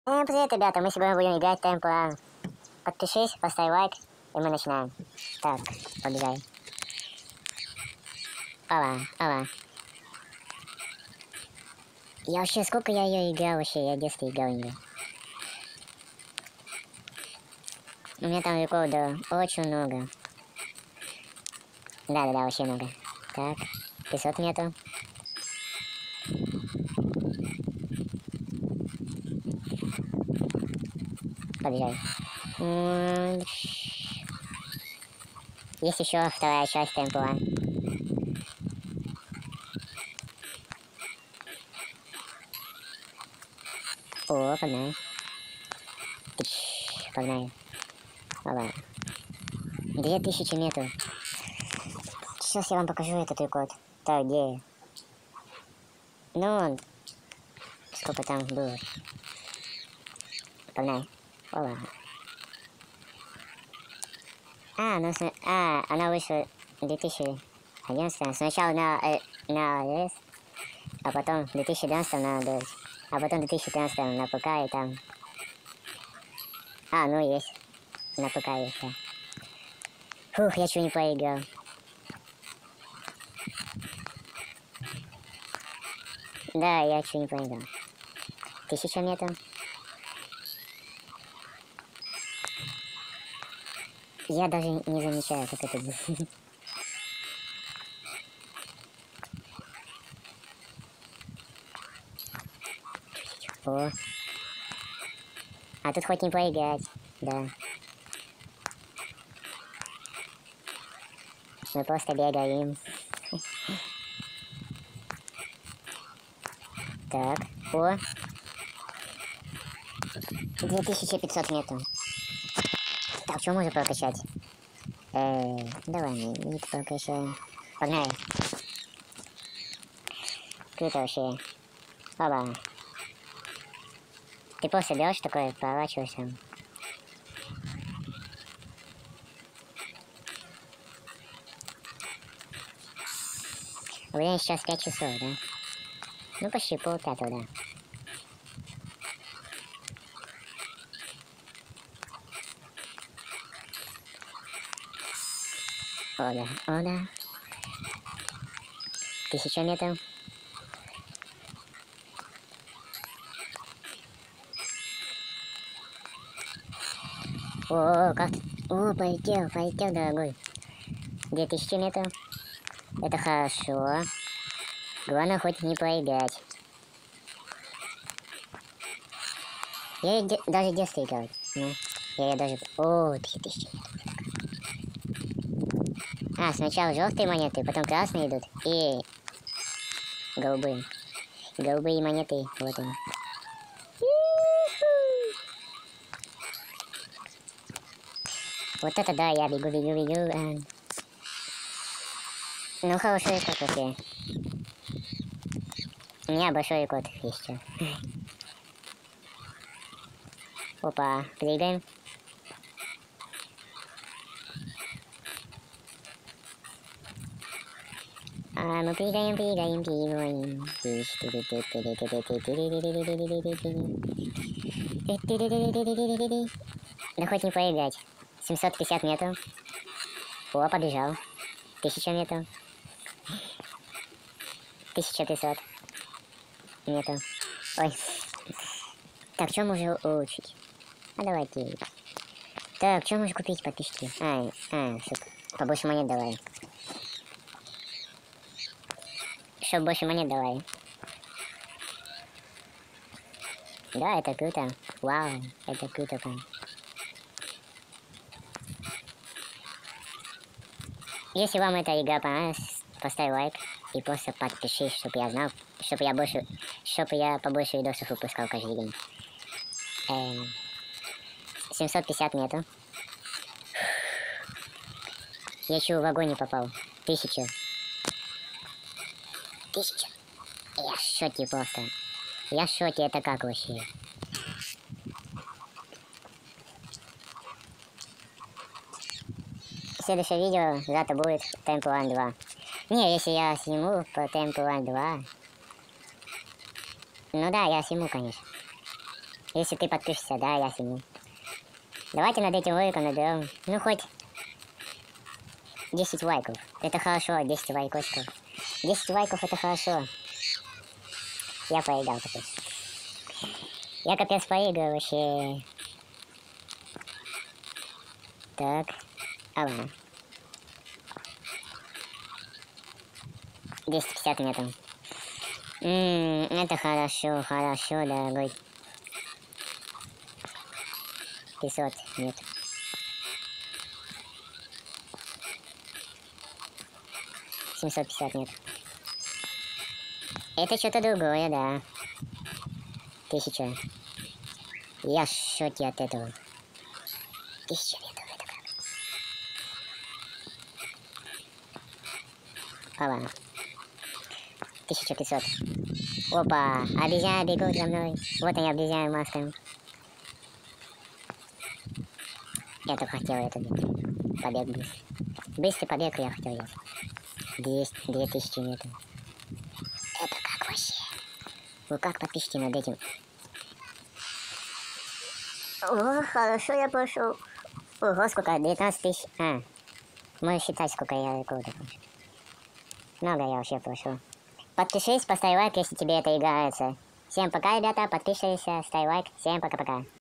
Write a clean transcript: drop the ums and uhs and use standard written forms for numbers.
Привет, ребята, мы сегодня будем играть в Temple Run. Подпишись, поставь лайк, и мы начинаем. Так, побежай. Ала. Я вообще, сколько я ее играл вообще, я в детстве играл в нее. У меня там рекордов очень много. Да, вообще много. Так, 500 метров. Побежай. Есть еще вторая часть Temple Run. О, погнали. Погнали. Ладно. 2000 метров. Сейчас я вам покажу этот рекорд. Так, где? Ну, сколько там было. Погнали. Ола. Она вышла в 2011. Сначала на iOS, а потом в 2012 на Android. А потом в 2013 на ПК и там... ну есть. На ПК есть, да. Фух, я чего не поиграл. Да, я чего не поиграл. 1000 метров. Я даже не замечаю, как это будет. О. А тут хоть не поиграть, да. Мы просто бегаем. Так, о. 2500 метров. Так, что можно прокачать? Давай, не прокачаем. Погнали. Круто вообще. Оба. Ты просто берешь такое, поворачиваешься. Время сейчас 5 часов, да? Ну, почти полпятого, да. О, да. 1000 метров. О, как ты? О, полетел, дорогой. 2000 метров. Это хорошо. Главное, хоть не проиграть. Я даже в детстве играл. Ну, я даже... О, 3000 метров. Сначала желтые монеты, потом красные идут. И голубые. Голубые монеты, вот они. Вот это да, я бегу. Ну, хороший рекорд вообще. У меня большой рекорд есть. Опа, прыгаем. Мы прыгаем. Да хоть не поиграть. 750 метров. О, побежал. 1000 метров. 1500 метров. Ой. Так, что можно улучшить? Давайте. Так, что можно купить подписчики? Сука. Побольше монет давай. Чтоб больше монет давай. Да, это круто. Вау, это круто прям. Если вам эта игра понравилась, поставь лайк и просто подпишись, чтобы я знал, чтобы я побольше видосов выпускал каждый день. 750 метров. Я еще в огонь не попал. 1000. Я в шоке просто. Я в шоке, это как вообще? Следующее видео завтра будет Temple Run 2. Не, если я сниму по Temple Run 2... Ну да, я сниму, конечно. Если ты подпишешься, да, я сниму. Давайте над этим роликом наберем, ну, хоть 10 лайков. Это хорошо, 10 лайкосиков. 10 лайков это хорошо. Я проиграл такой. Я капец проигрываю вообще. Так. Ладно. 250 нету. Это хорошо, хорошо, дорогой. 500 нет. 750 нет. Это что-то другое, да. 1000. Я в шоке от этого. 1000 литров, это как? Ладно. 1500. Опа, обезьяны бегут за мной. Вот они, обезьяны масками. Я только хотел это делать. Побег быстрый. Быстрый побег я хотел делать. 2000 метров. Это как вообще? Вы как подпишите над этим? О, хорошо я пошел. Ого, сколько? 19 тысяч. Можешь считать, сколько я рекордов. Много я вообще прошел. Подпишись, поставь лайк, если тебе это играется. Всем пока, ребята, подписывайся, ставь лайк. Всем пока-пока.